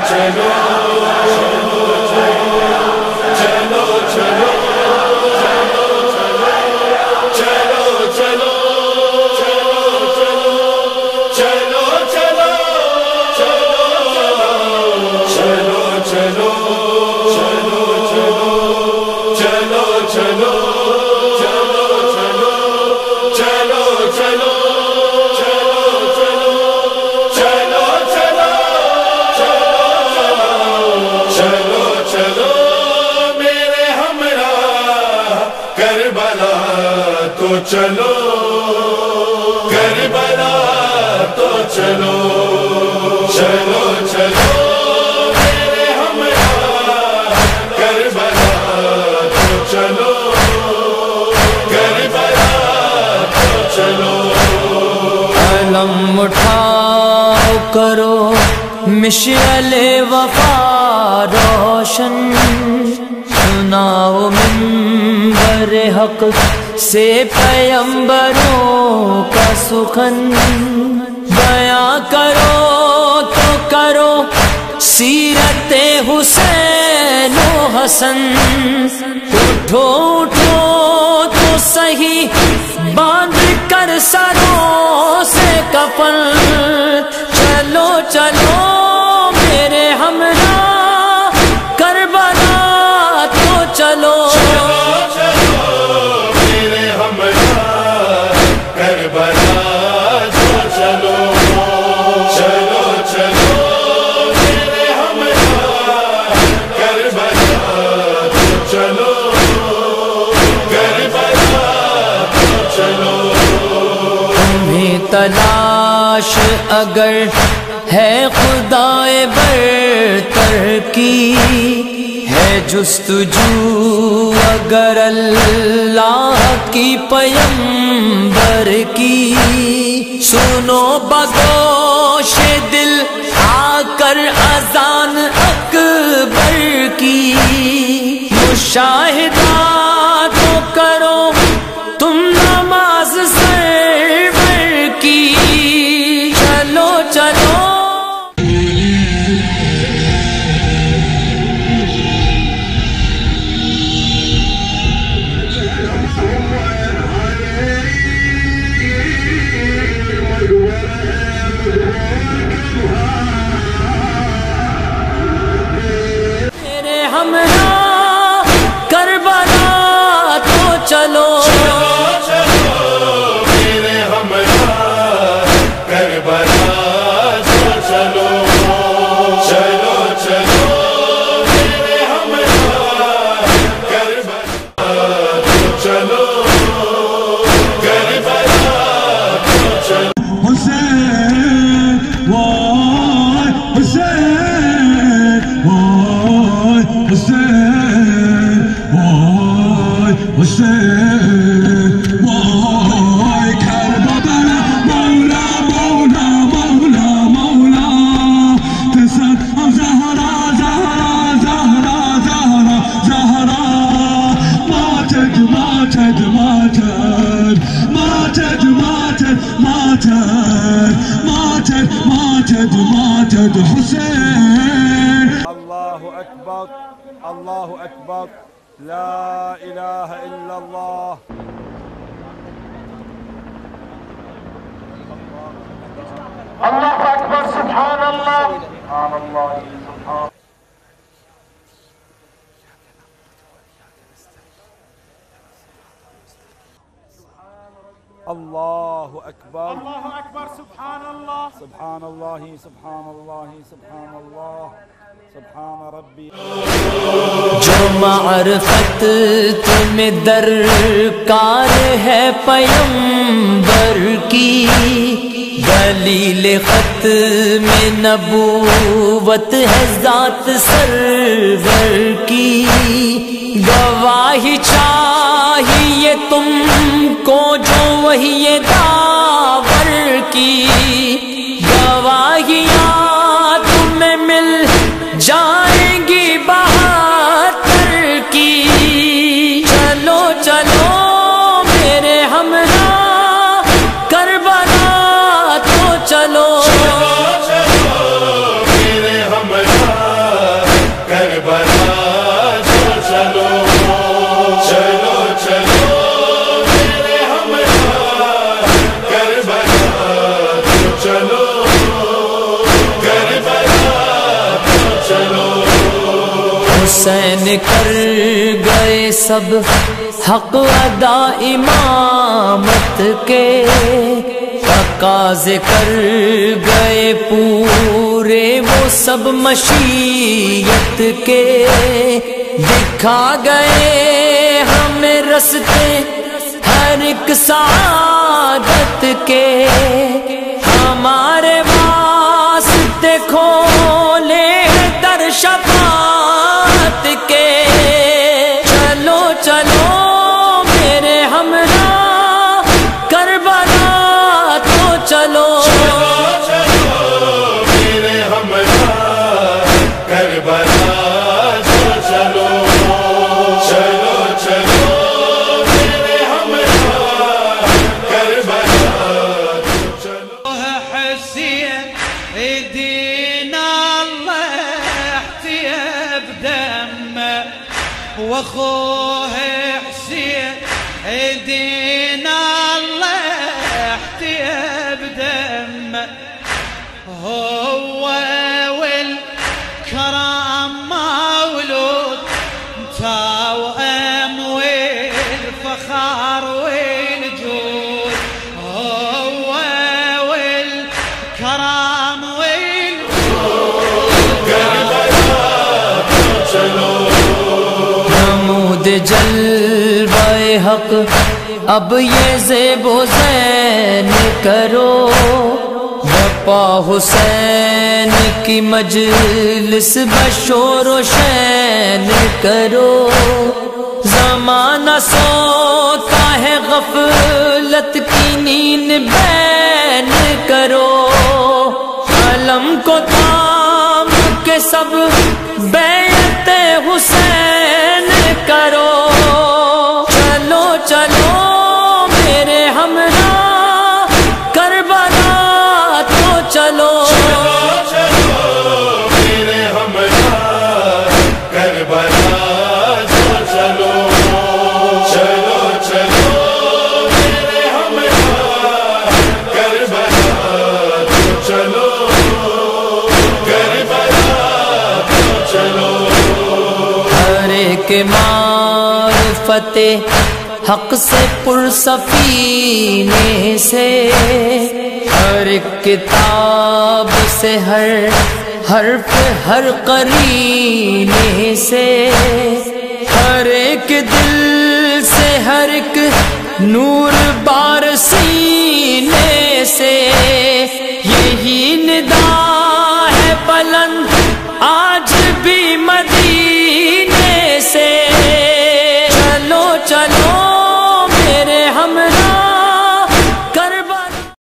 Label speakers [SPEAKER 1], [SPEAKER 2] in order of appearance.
[SPEAKER 1] چلو چلو چلو چلو کربلا تو چلو چلو چلو میرے ہمراہ کربلا تو چلو کربلا تو چلو
[SPEAKER 2] علم اٹھاؤ کرو مشعل وفا روشن سناؤ منبر حق سے پیمبروں کا سخن بیاں کرو تو کرو سیرت حسین و حسن اٹھو اٹھو تو صحیح باندھ کر سروں سے کفن چلو چلو میرے ہمراہ کربلا تو چلو تلاش اگر ہے خدائے برتر کی ہے جستجو اگر اللہ کی پیمبر کی سنو بگوش دل آ کر اذان اکبر کی مشاہدہ تو کرو تم نماز سرور کی چلو چلو میرے ہمراہ کربلا تو چلو
[SPEAKER 3] اللہ اکبر اللہ اکبر لا الہ الا اللہ
[SPEAKER 1] اللہ اکبر سبحان اللہ سبحان اللہ سبحان
[SPEAKER 3] اللہ اکبر
[SPEAKER 1] سبحان اللہ
[SPEAKER 3] سبحان اللہ سبحان اللہ سبحان اللہ سبحان ربی
[SPEAKER 2] جو معرفت تمہیں درکار ہے پیمبر کی دلیل ختم نبوت ہے ذات سرور کی گواہی چاہیے تم کو جو وہی داور کی گواہیاں تمہیں مل جائیں گی بہتر کی چلو چلو میرے ہمراہ کربلا تو چلو
[SPEAKER 1] میرے ہمراہ
[SPEAKER 2] حسین کر گئے سب حق ادا امامت کے، تقاضے کر گئے پورے وہ سب مشیت کے، دکھا گئے ہمیں رستے ہر ایک سعادت کے، ہمارے واسطے کھولے در شفاعت کے، چلو چلو میرے ہمراہ کربلا تو چلو،
[SPEAKER 1] میرے ہمراہ کربلا تو چلو، چلو چلو میرے ہمراہ کربلا تو چلو۔ حسين ايدينا الله احتيا بدمه، واخوه حسين ايدينا الله احتيا بدمه، هو والكرام مولود توأم والفخار والجود، هو والكرام والجود، كربلا چلو،
[SPEAKER 2] نمود جلوہ حق اب یہ زیب و زین کرو، بپا حسین کی مجلس بشور و شین کرو، زمانہ سوتا ہے غفلت کی نیند بین کرو، علم کو تھام کے سب بیعت حسین کرو، چلو چلو میرے ہمراہ کربلا تو چلو،
[SPEAKER 1] چلو میرے ہمراہ کربلا تو چلو، چلو چلو میرے ہمراہ کربلا تو چلو، کربلا تو چلو،
[SPEAKER 2] ہر ایک معرفت حق سے پرسفینے سے، ہر ایک کتاب سے ہر حرف ہر قرینے سے، ہر ایک دل سے ہر ایک نور بار سینے سے،